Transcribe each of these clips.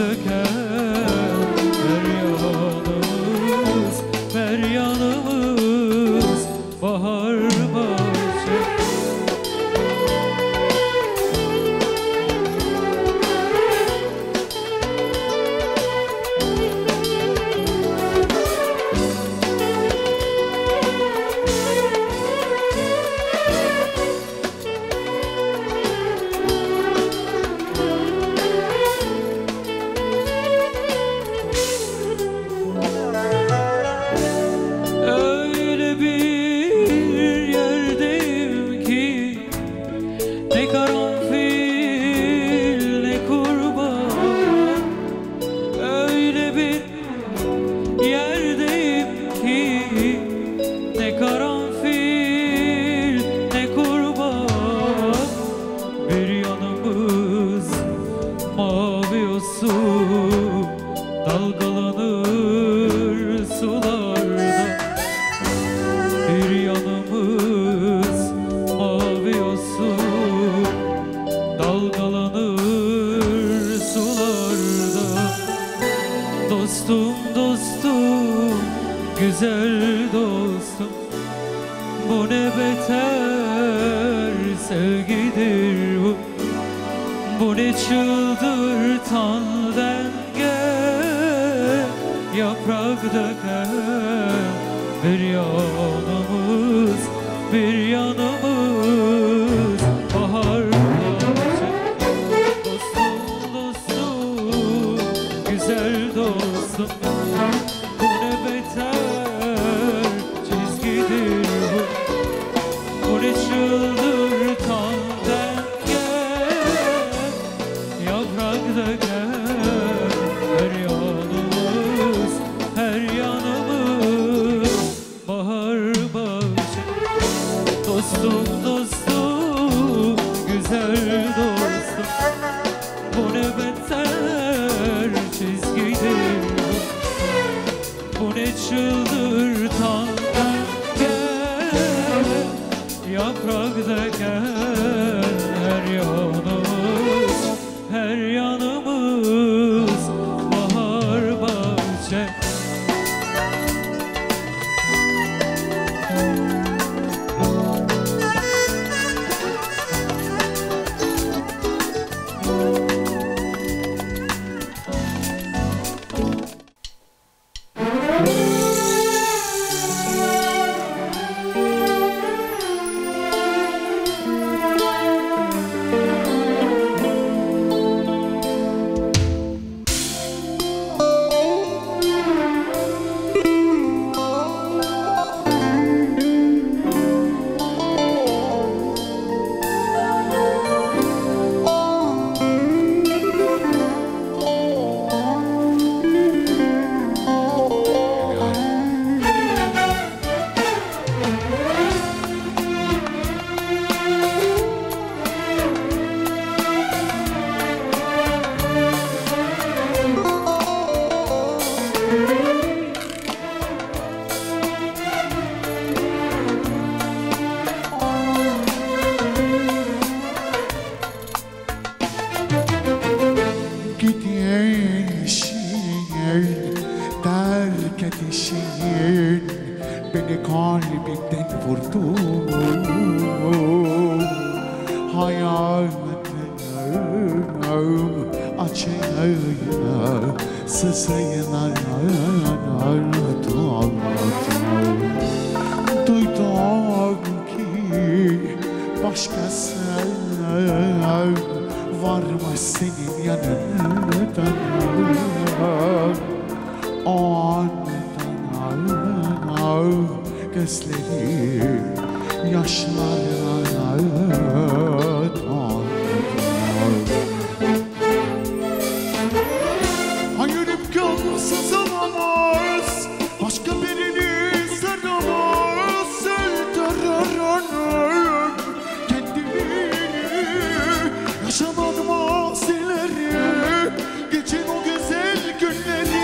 döker feryanımız bahar bahçe. Dalgalanır sularda bir yanımız mavi yosun, dalgalanır sularda. Dostum dostum güzel dostum, bu ne beter sevgidir bu, bu ne çıldırtan denge, yaprak döker bir yanımız, bir yanımız bahar bahçe. Dostum dostum güzel dostum, bu ne beter çizgidir bu, bu ne çıldırtan denge, yaprak döker her yanımız, her yanımız bahar bahçe. Dostum dostum güzel dostum, bu ne beter çizgidir bu, bu ne çıldırtan denge, yaprak döker her yanımız, her yanımız bahar bahçe. Terk edişin beni kalbimden vurdu. Hayatım açığına sızıyla anladım. Duydum ki başkası varmış senin yanında. O andan gözleri yaşlarla doldu. Hayır imkansız olamaz, başka birini saramaz. Öldürürüm kendimi, yaşamam mazileri, geçin o güzel günleri.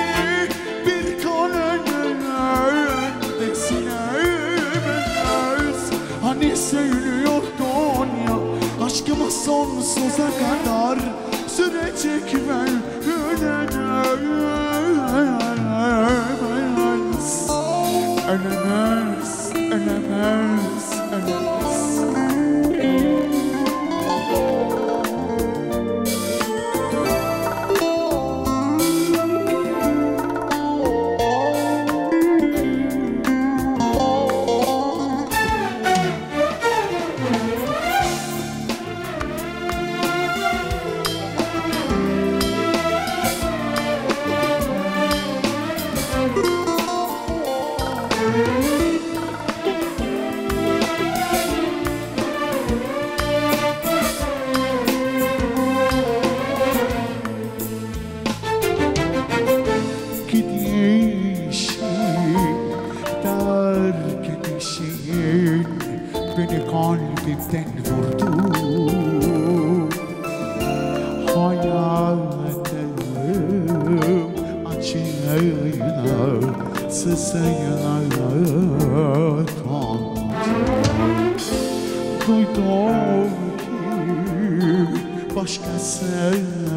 Hani söylüyordun ya, aşkımız sonsuza kadar sürecek ve Ölemez, ölemez, ölemez. Beni kalbimden vurdu. Hayatım acıyla sızıyla tondu. Duydum ki başkası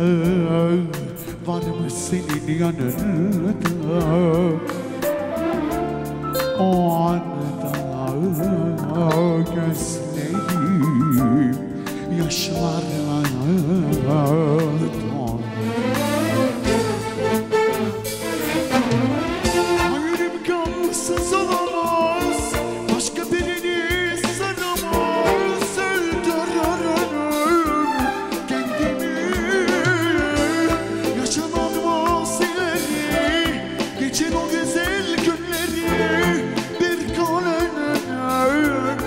varmış senin yanında. O anda gözlerim yaşlarla doldu. Hayır imkansız olamaz, başka birini saramaz. Öldürürüm kendimi, yaşanamaz ileri. Geçen o güzel günleri bir kalem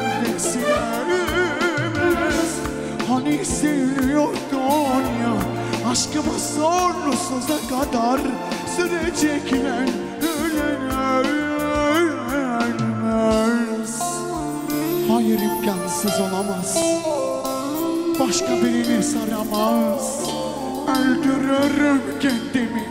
silemez. Hani seviyordun ya, aşkımız sonsuza kadar sürecekler. Ölmez. Hayır imkansız olamaz, başka birini saramaz. Öldürürüm kendimi,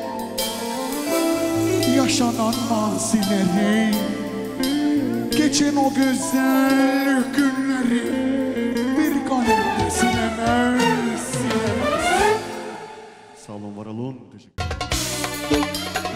yaşananmaz ileri. Geçen o güzel günleri bir kalemle silemez, silemez. Sağ olun, var olun. Teşekkür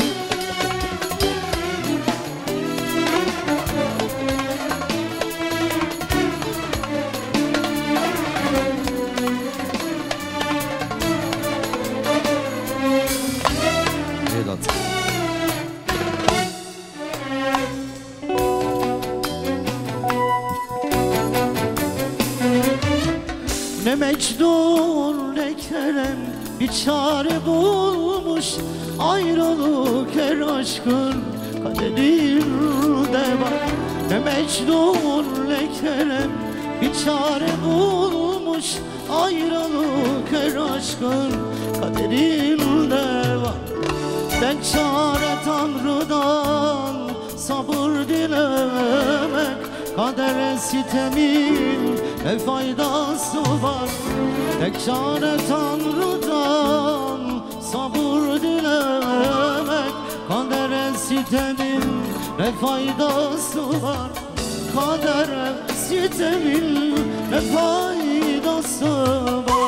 Ne Mecnun ne Kerem bir çare bulmuş. Ayrılık her aşkın kaderinde var. Ne Mecnun ne Kerem bir çare bulmuş. Ayrılık her aşkın kaderinde var. Ben çare Tanrı'dan sabır dilemek. Kadere sitemin ne faydası var? Tek çare Tanrı'dan sabır dilemek. Kadere sitemin ne faydası var? Kadere sitemin ne faydası var?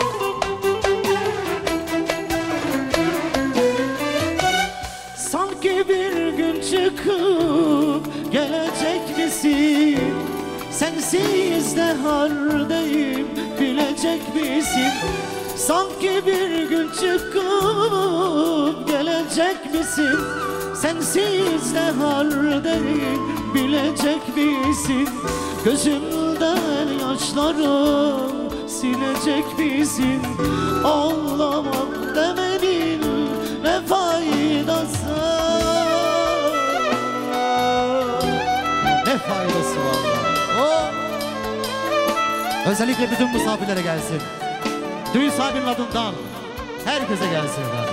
Sanki bir gün çıkıp gelecek misin? Sensiz de haldeyim bilecek misin? Sanki bir gün çıkıp gelecek misin? Sensiz de haldeyim bilecek misin? Gözümden yaşları silecek misin? Ağlamam demenin ne faydası? Ne faydası var? Özellikle bütün misafirlere gelsin. Düğün sahibinin adından herkese gelsin efendim.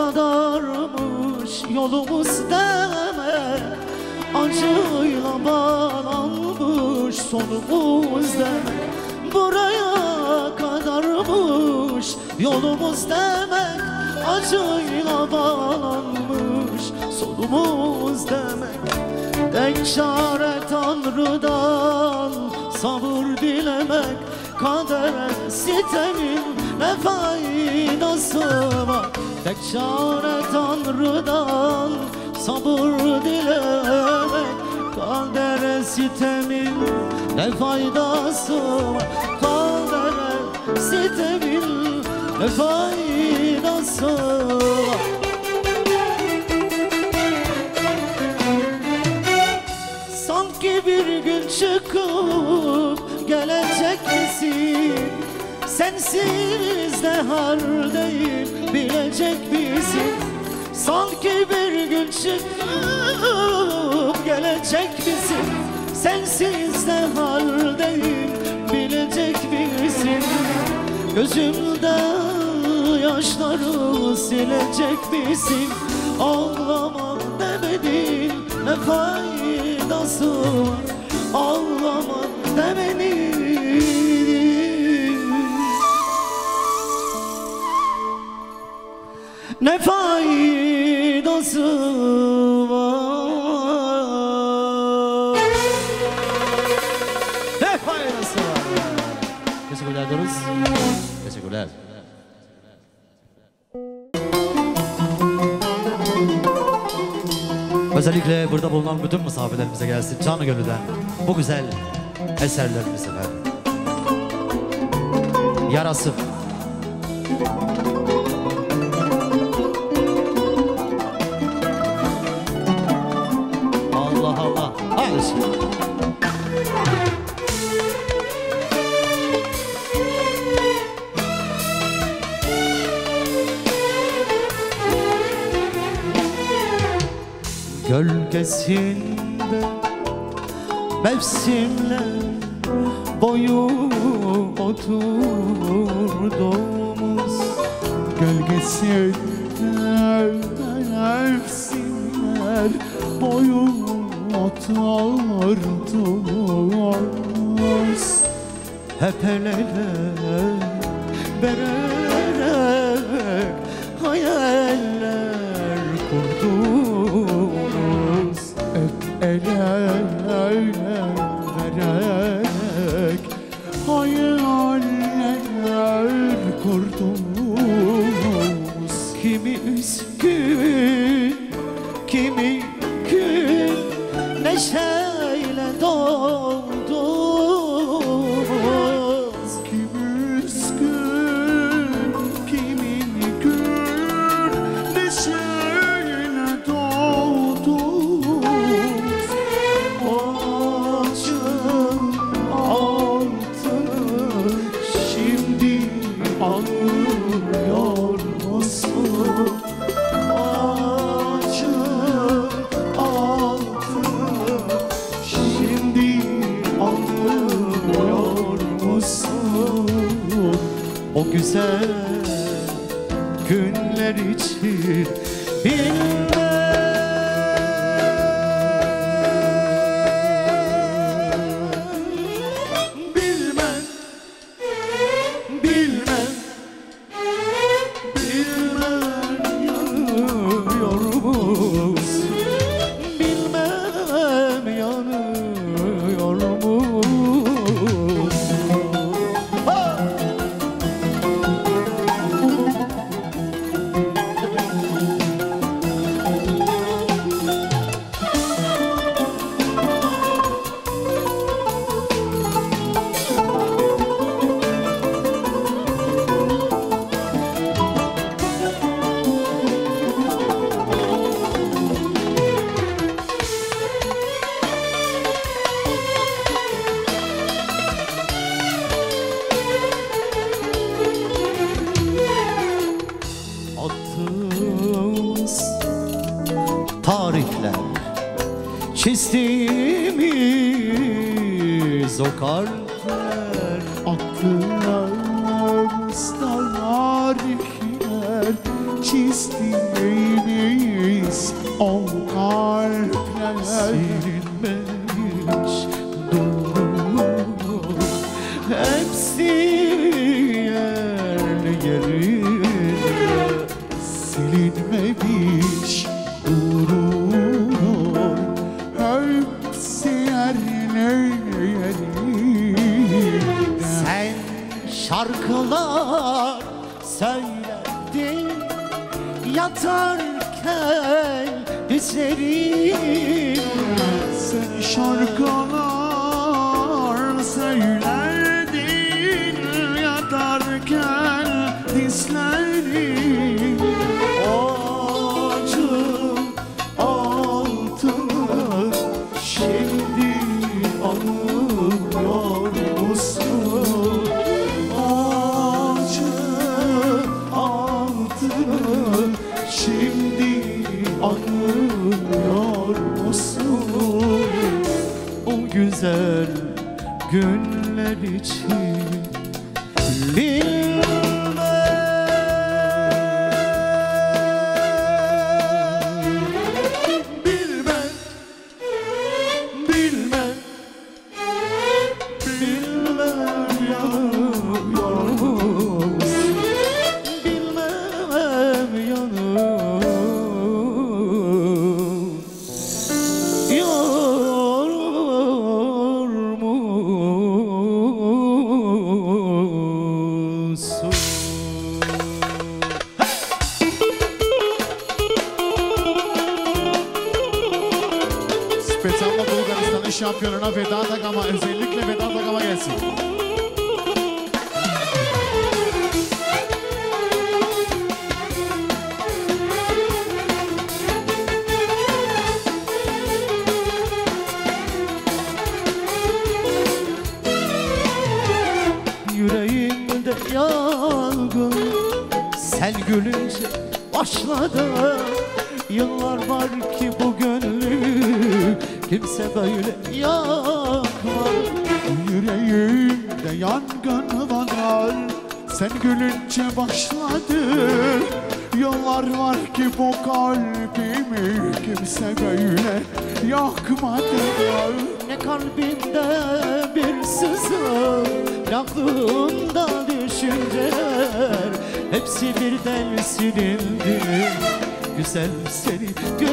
kadarmış yolumuz demek, acıyla bağlanmış sonumuz demek. Buraya kadarmış yolumuz demek, acıyla bağlanmış sonumuz demek. Tek çare Tanrı'dan sabır dilemek, kadere sitemin ne faydası var? Tek çare Tanrı'dan sabır dilemek, kadere sitemin ne faydası var? Kadere sitemin ne faydası var? Sanki bir gün çıkıp gelecek misin? Sensiz ne haldeyim bilecek misin? Sanki bir gün çıkıp gelecek misin? Sensiz ne haldeyim bilecek misin? Gözümde yaşları silecek misin? Ağlama demedim ne faydası var? Ağlama demedim ne faydası var? Ne faydası var? Teşekkürler diyoruz. Teşekkürler. Özellikle burada bulunan bütün misafirlerimize gelsin canı gönülden bu güzel eserlerimiz efendim. Yarası. Allah Allah. Hadi şimdi. Gölgesinde mevsimler boyu oturduğumuz, gölgesinde mevsimler boyu oturdumuz. hep el ele vererek hayaller kurdunuz. Hep el ele vererek hayaller kurdunuz. Kimi üzgün, kimi gül, neşeyle doldunuz. Kimi üzgün, kimi gül, neşeyle doldunuz. Ağacın altını şimdi anlıyor musun? Ağacın altını şimdi anlıyor musun? O güzel günler için bilmem, bilmem, yanıyor musun? Bilmem yanıyor musun? Ha! Attığımız tarihler, çizdiğimiz o kalpler, Attığımız tarihler, çizdiğimiz Silinmemiş o kalpler, Silinmemiş durur, hepsi yerli yerine. silinmemiş durur, hepsi yerine yerine. Sen şarkılar söyledin yatarken üzerine. Sen şarkılar söylerdin yatarken dizlerin. Ağacın altını şimdi anıyor musun? Ağacın altını şimdi anıyor musun? O güzel günler için bilmem, bilmem, bilmem yanıyor, bilmem yanıyor musun? Spesyal Bulgaristan'ın şampiyonuna Vedat Agama, özellikle Vedat Agama gelsin. Yüreğimde yangın sen gülünce başladı. Yıllar var ki bu gönlü kimse böyle yakmadı. Yüreğimde yangın var, sen gülünce başladı. Yollar var ki bu kalbimi kimse böyle yakmadı. Ne kalbimde bir sızı, ne aklımda düşünceler, hepsi birden silindi. Güzel seni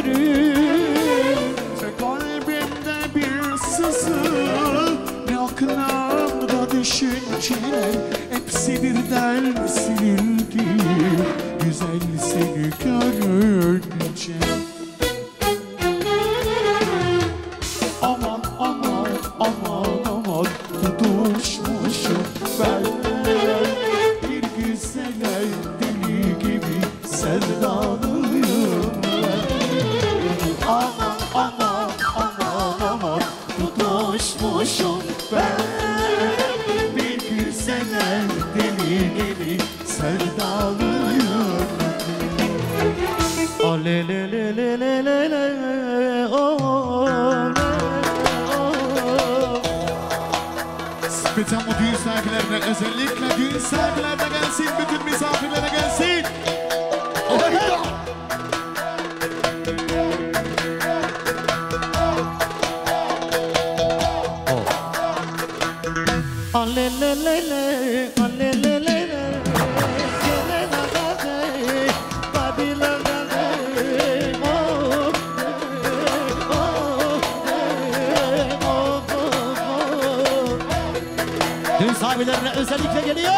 görünce Kalbimde bir sızı, ne aklımda düşünceler, hepsi birden silindi. Güzel seni görünce. Aman aman aman aman, tutuşmuşum ben bir güzele, deli gibi sevdalıyım ben. Aman aman aman aman, tutuşmuşum ben bir güzele, deli gibi sevdalıyım. alelelelelelele Spesyal bu düğün sahiplerine, özellikle düğün sahiplerine gelsin, bütün misafirlere gelsin. alelelele alelelele düğün sahibilerine özellikle geliyor.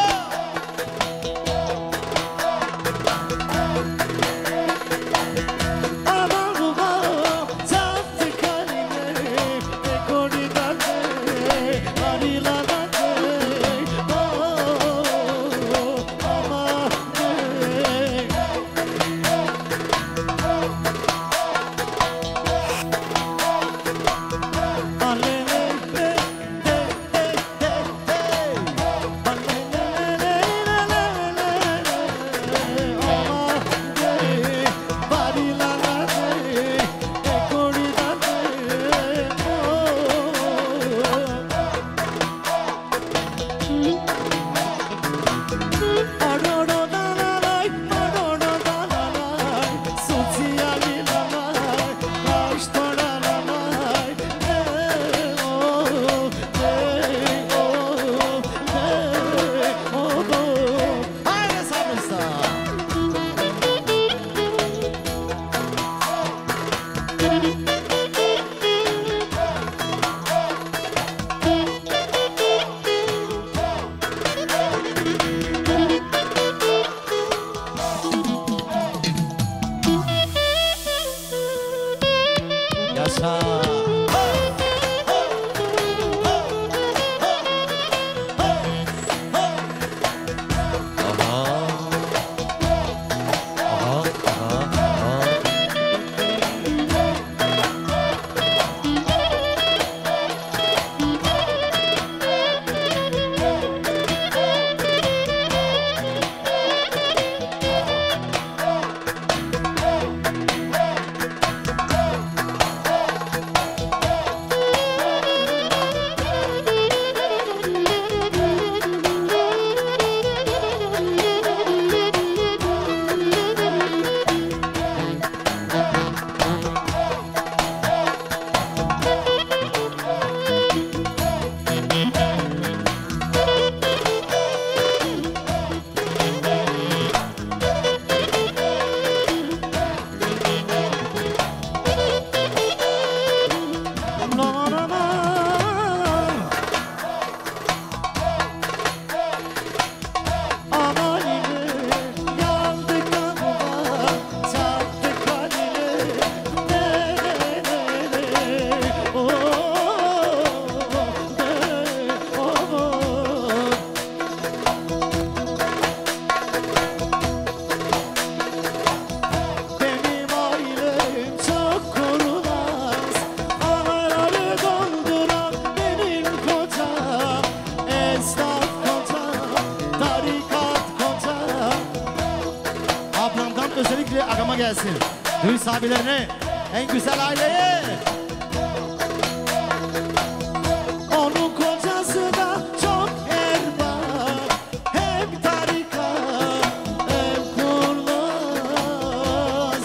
özellikle agama gelsin. Düğün sahibilerine, en güzel aileye. Onun kocası da çok erman, hem tarikat hem kurnaz.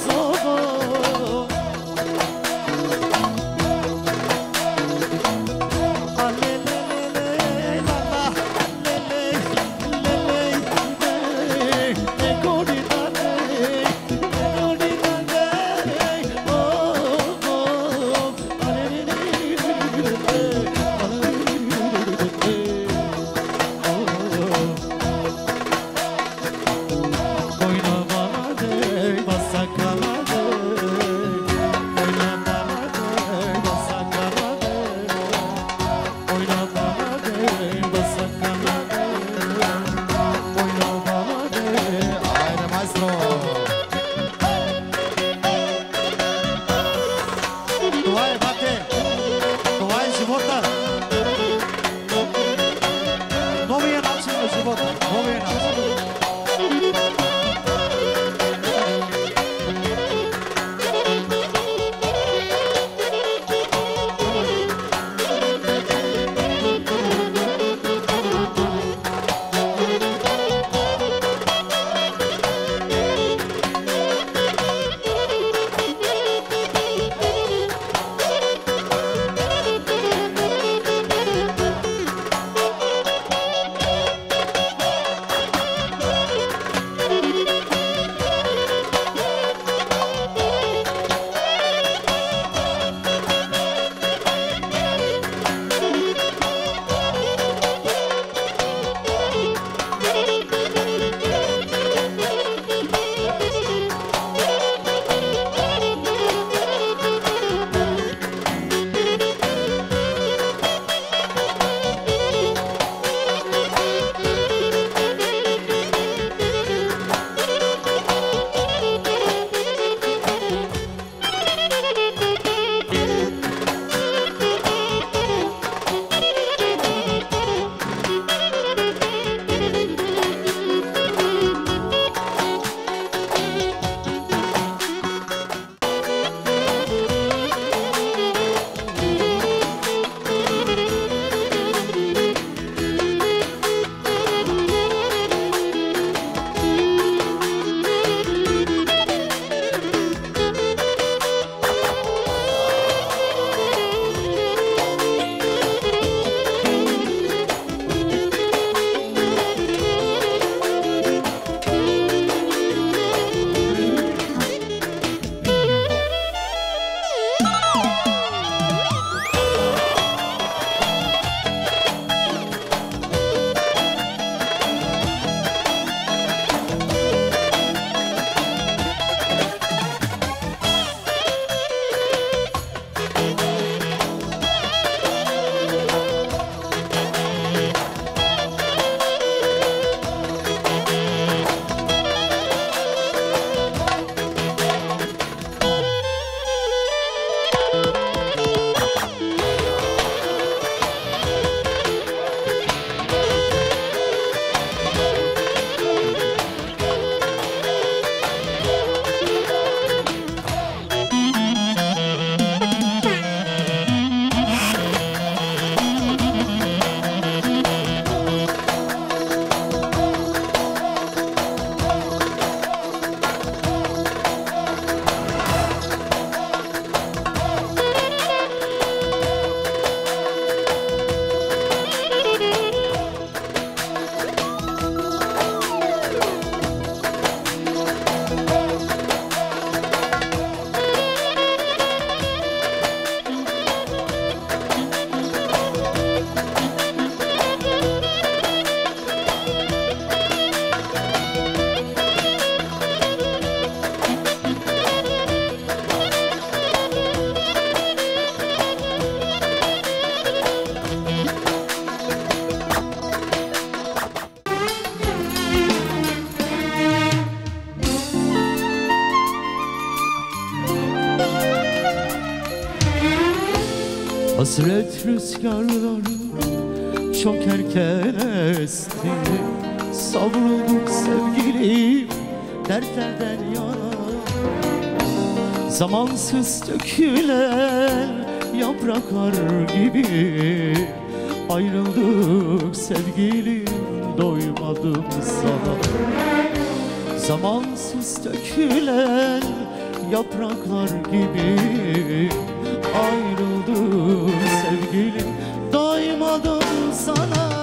Hasret rüzgarları çok erken esti. Savrulduk sevgilim dertlerden yana. Zamansız dökülen yapraklar gibi ayrıldık sevgilim, doymadım sana. Zamansız dökülen yapraklar gibi ayrıldık sevgilim, doymadım sana.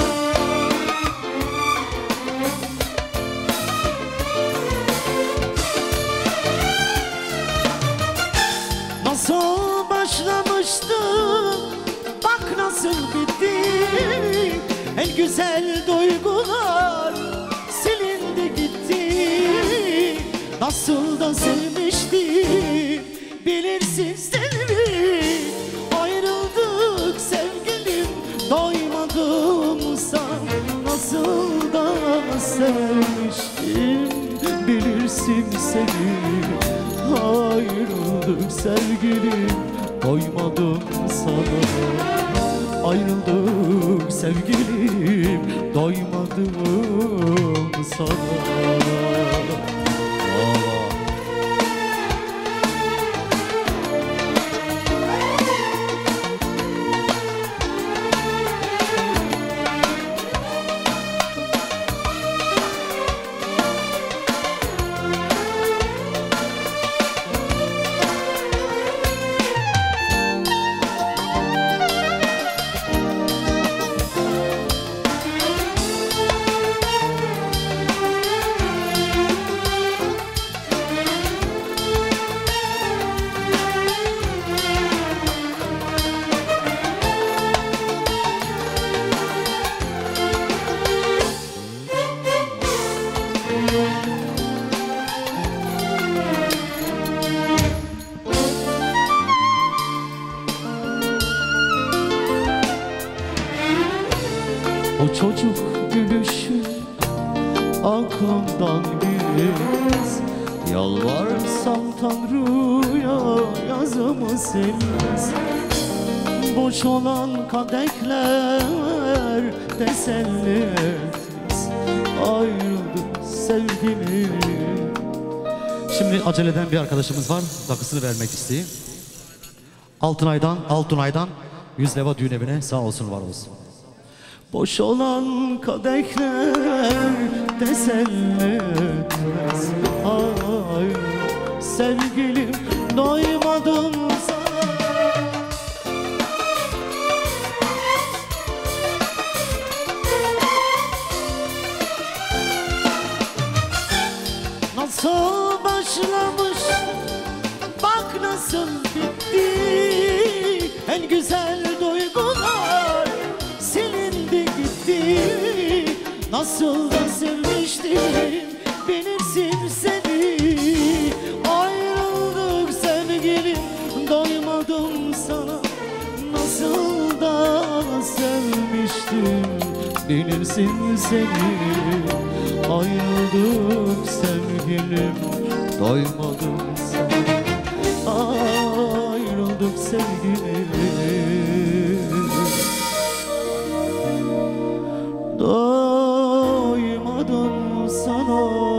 Nasıl başlamıştı, bak nasıl bitti. En güzel duygular silindi gitti. Nasıl da sevmiştim, bilirsin sevdim. Ayrıldık sevgilim, doymadım sana. Nasıl da sevmiştim, bilirsin sevdim. Ayrıldık sevgilim, doymadım sana. Ayrıldık sevgilim, doymadım sana. O çocuk gülüşün aklımdan bilmez. Yalvarsam Tanrı'ya yazımı silmez. Boş olan kadehler teselli etmez. Ayrıldık sevgilim. Şimdi acele eden bir arkadaşımız var. Takısını vermek isteyeyim. Altunay'dan 100 leva düğün evine, sağ olsun var olsun. Boş olan kadehler teselli etmez. Ay sevgilim, doymadım sana. Nasıl başlamış, bak nasıl bitti. En güzel duygular silindi gitti. Nasıl da sevmiştim, bilirsin seni. Ayrıldık sevgilim, doymadım sana. Nasıl da sevmiştim, bilirsin seni. Ayrıldık sevgilim, doymadım sana. Ayrıldık sevgilim, doymadım sana.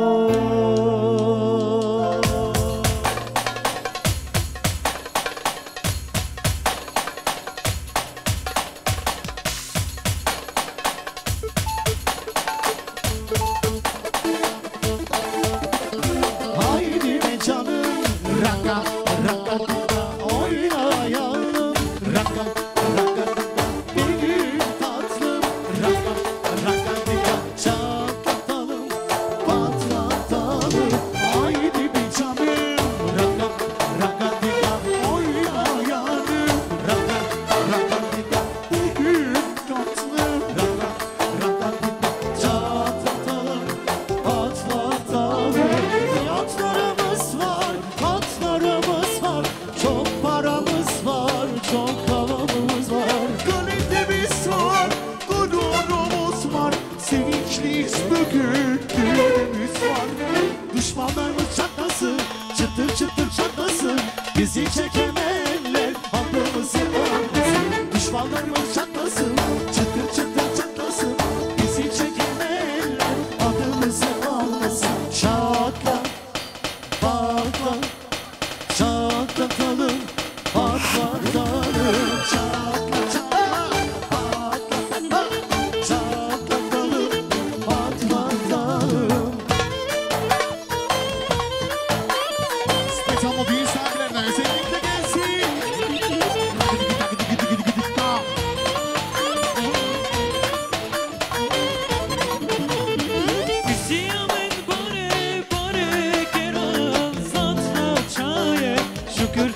Haydi be canım, raka raka raka oynayalım, raka raka raka bir gün tatlım, raka raka raka çatlatalım, patlatalım. Haydi be canım, raka raka raka oynayalım, raka raka raka bir gün tatlım, raka raka raka çatlatalım, patlatalım. Yatlarımız var, katlarımız var, çok paramız var, çok havamız var. Kalitemiz var, gururumuz var, sevinçliyiz bugün, düğünümüz var. Düşmanlarımız çatlasın, çıtır çıtır çatlasın, bizi çekemeyenler hakkımızı almasın. Düşmanlarımız çatlasın, çıtır çıtır çatlasın, bizi çekemeyenler adımızı almasın.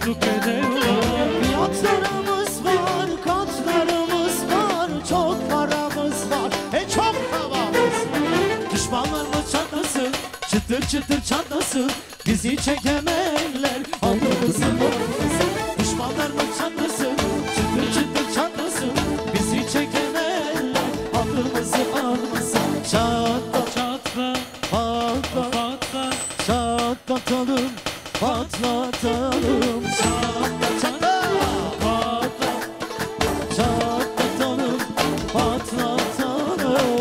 yokluk ediyorlar. Fiyatlarımız var, katlarımız var, çok paramız var, çok havamız var. Düşmanlarımız çatlasın, çıtır çıtır çatlasın, bizi çekemeyenler alnımızı almasın. Düşmanlarımız çatlasın, çıtır çıtır çatlasın, bizi çekemeyenler alnımızı almasın. Çatla Çatla, patla, patla, çatlatalım, patlatalım. Çatla çatla patla, çatlatalım, patlatalım.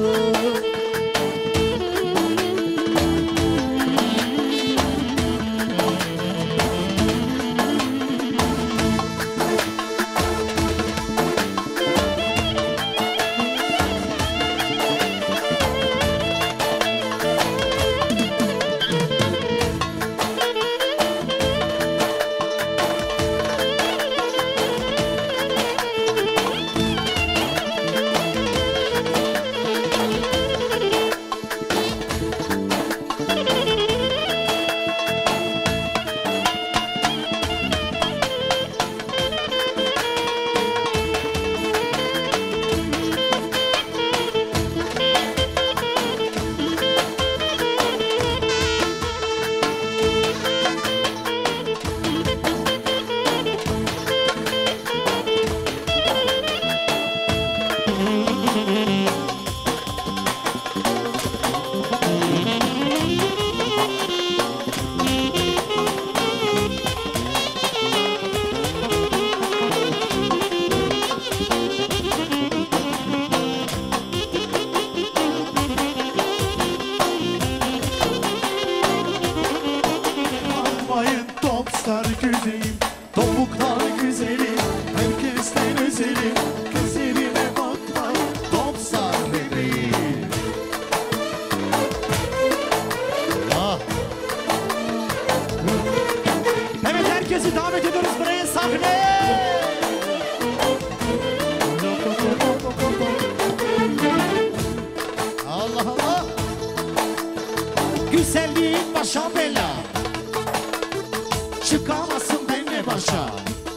Bakmayın topstar güzelim, topuklar güzelim, herkesten özelim. Güzeline bakmayın topstar bebeğim. Evet, herkesi davet ediyoruz buraya, sahneye. Allah Allah. Güzelliğin başa bela, çıkamazsın benimle başa.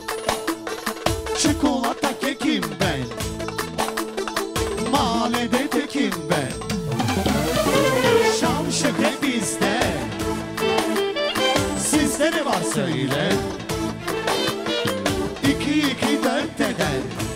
Çikolata kekim ben, mahallede tekim ben. Şam şöhret bizde, sizde ne var söyle. 2-2 4 eder,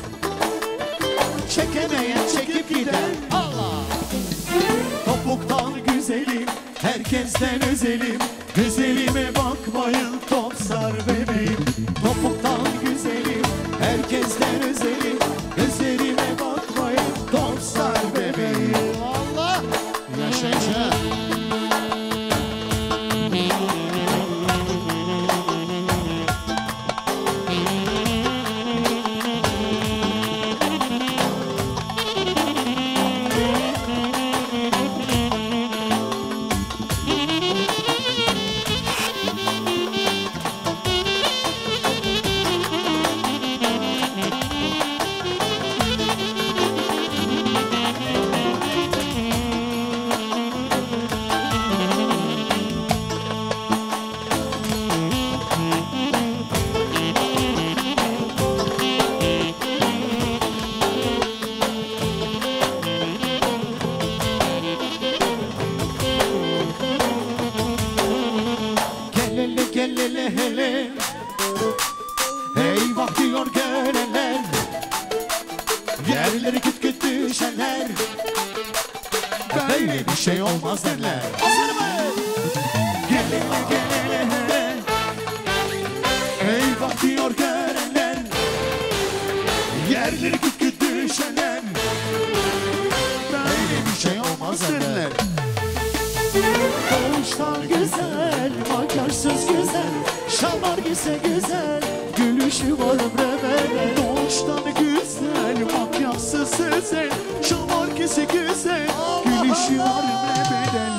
çekemeyen çekip gider. Allah! Topuktan güzelim, herkesten özelim. Güzelime bakmayın topsar bebeğim. Topuktan güzelim, herkesten özelim. Güzelime bakmayın topsar bebeğim. Allah! Yaşayacağım. Gel hele hele, eyvah diyor görenler, yerleri küt küt düşenler, böyle bir şey olmaz derler. Gel hele, eyvah diyor görenler, yerleri küt küt düşenler, böyle bir şey olmaz derler. Doğuştan güzel, makyajsız güzel, şalvar giyse güzel, gülüşü var ömreme. Doğuştan güzel, makyajsız güzel, şalvar giyse güzel, gülüşü var bedel.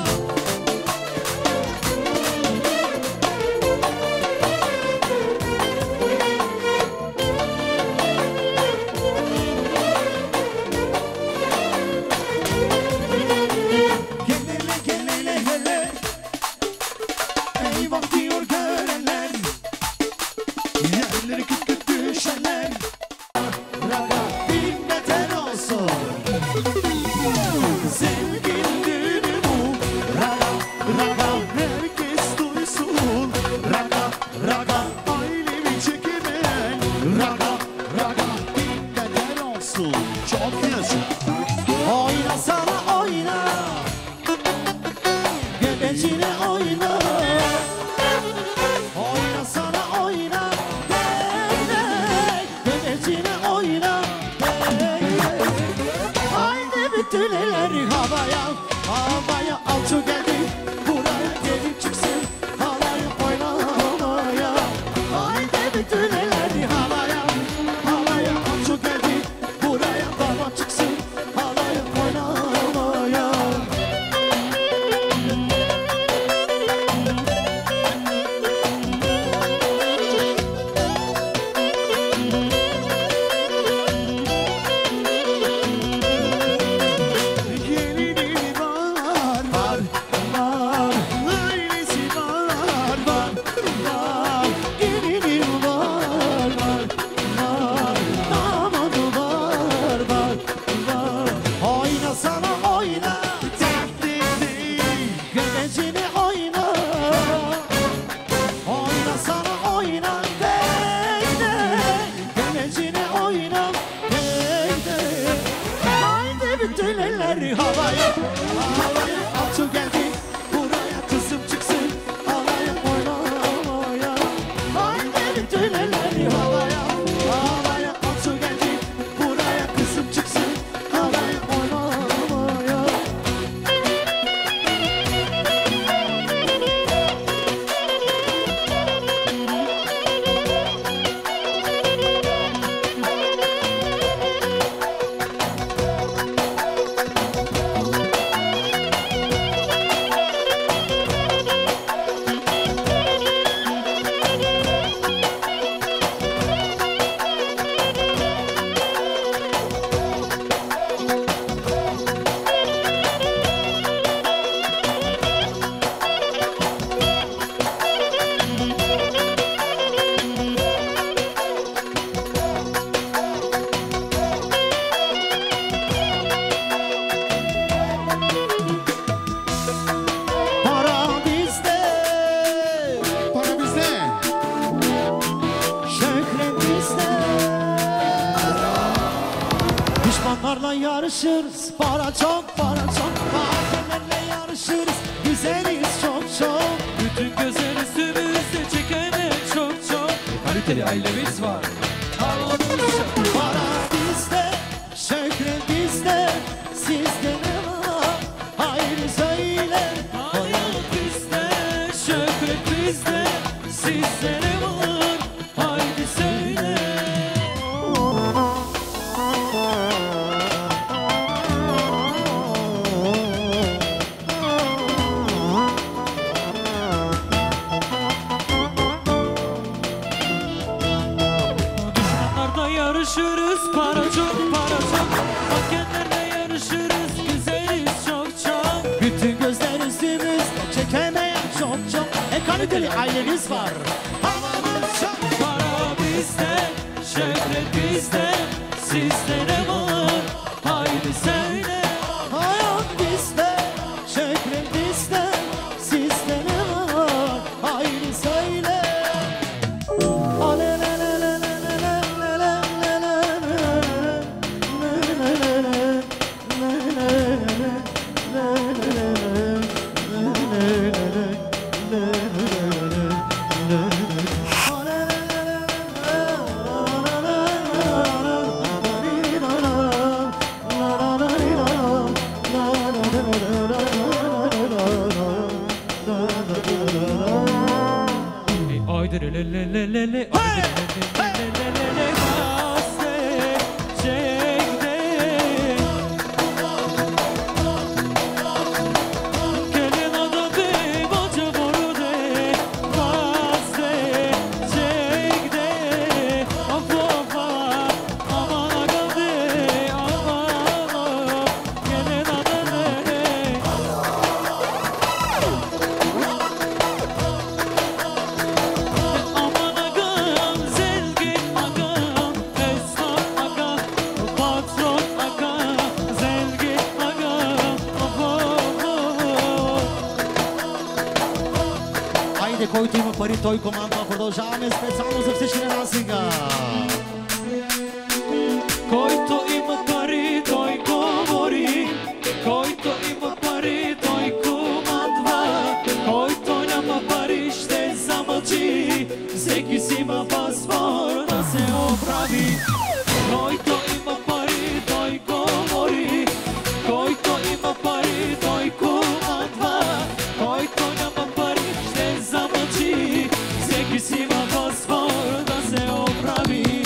yarışırız, para çok, para çok. Mankenlerle yarışırız, güzeliz çok çok. Bütün gözler üstümüzde çekene çok çok. Kaliteli ailemiz var. Havamız çok. Para bizde, şöhret bizde, sizde ne var? Hayır söyle. Hayat bizde, şöhret bizde, sizde ne var? Haydi söyle. Düşmanlarda yarışırız, para çok, para çok. Mankenlerle yarışırız, güzeliz çok çok. Bütün gözler üstümüzde, çekemeyen çok çok. Kaliteli ailemiz var. Havamız çok. Para bizde, şöhret bizde, sizde ne var? Haydi söyle. Hayat bizde, şöhret bizde, sizde ne var? Haydi söyle. Haydi le le le le le, haydi le le le le le, vaste çekti. Gelin adam de, baca boru de, vaste çekti. Afa afa, aman aga de, aman. Gelin adam de. Aman agam, zengin agam, esnaf agam, patron agam, zengin agam, Ajde, който има пари, той командва. Продължаваме специално за всички на нас сега. Който има пари, той говори, който има пари, той командва, който няма пари, ще замълчи, всеки си има паспорт да се оправи. Който има пари, той говори, който има пари, той командва, който няма пари, ще замълчи, всеки си има паспорт да се оправи.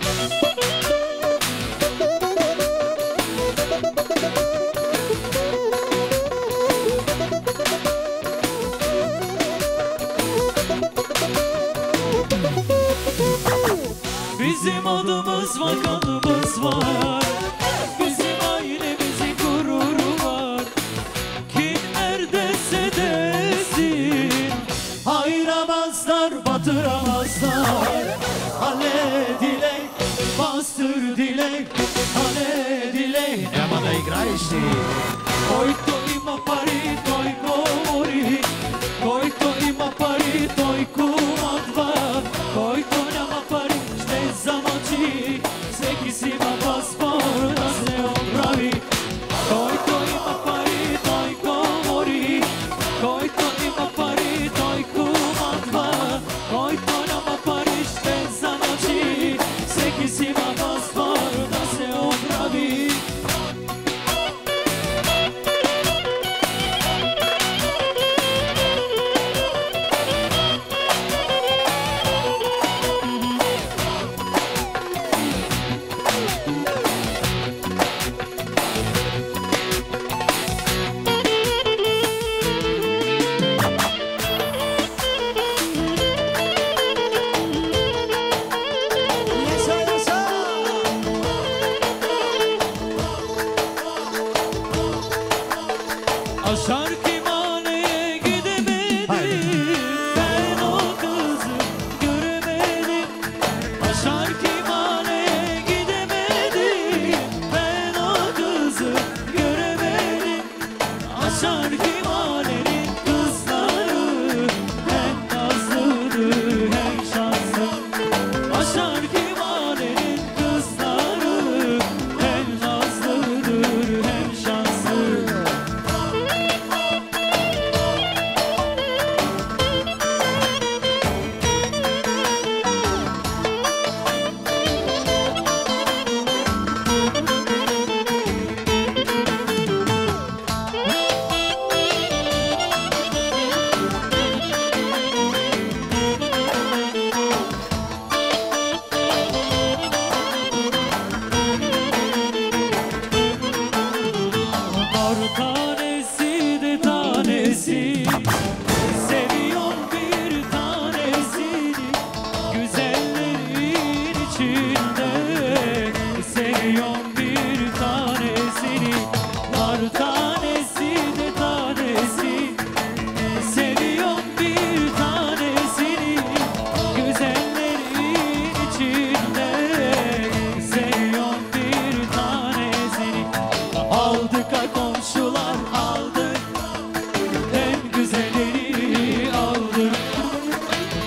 Bizim adımız var, kanımız var. Bizim ailemizin gururu var. Kim neredeyse desin, Ayıramazlar, batıramazlar. Ale dilek, bastır dilek. Ale dilek, ne bana играешь ти? който има пари, той говори, който има пари, той командва, който няма пари, ще замълчи, всеки си има паспорт да се оправи. Който има пари, той говори, който има пари, той командва, който няма пари, ще замълчи, всеки си има паспорт да се оправи.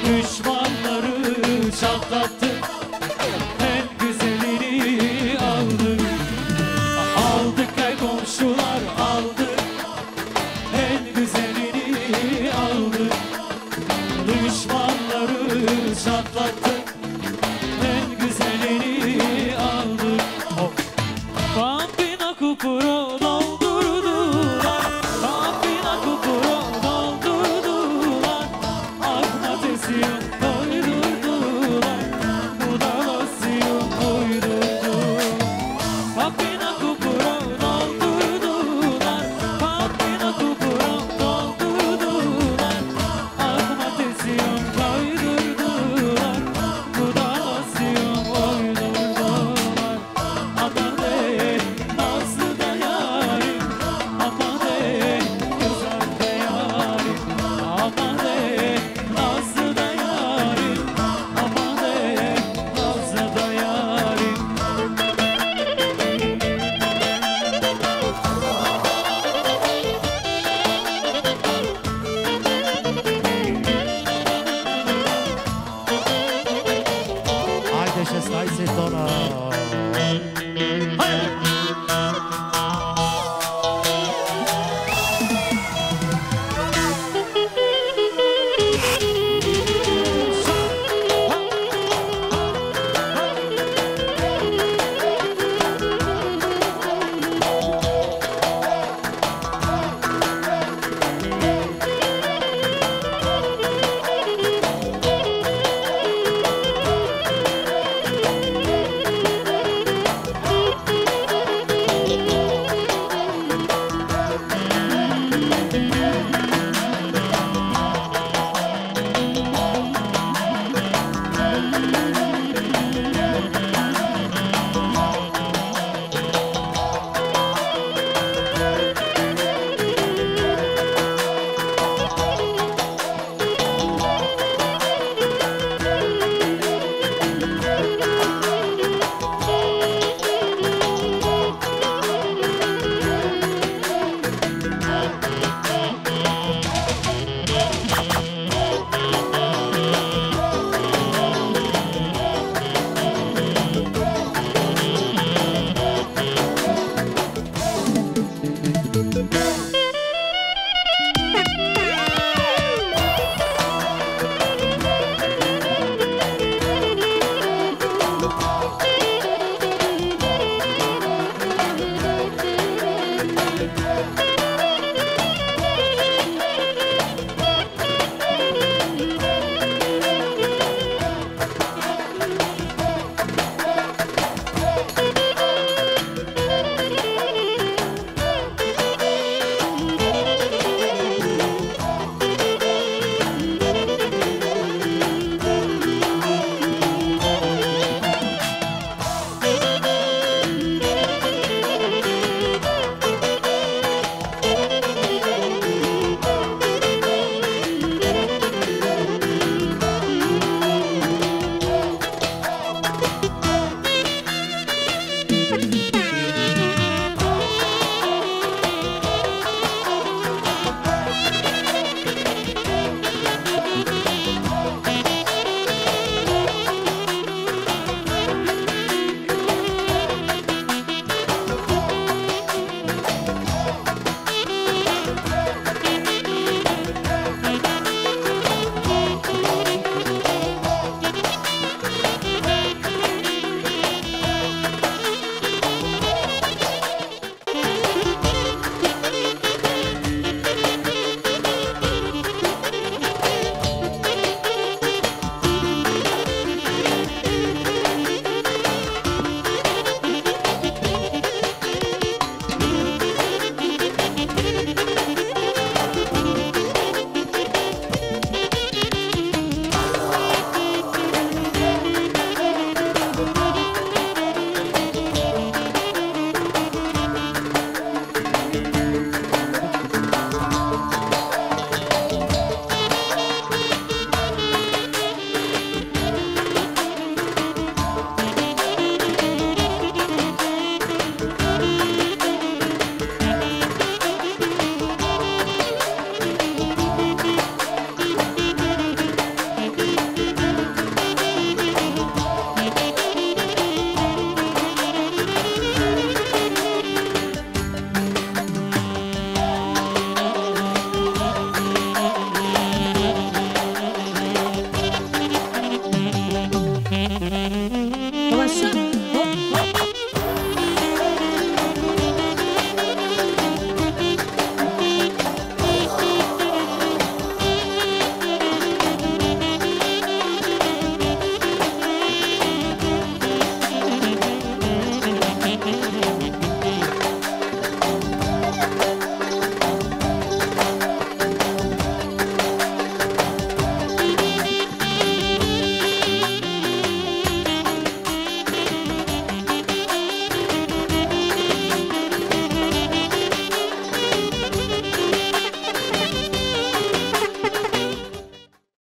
Düşmanları çatlattı, en güzelini aldık. Aldık ey komşular aldık, en güzelini aldık. Düşmanları çatlattık, en güzelini aldık. Bambina kupuro doldurdular, Bambina kupuro doldurdular. Akma tesiyor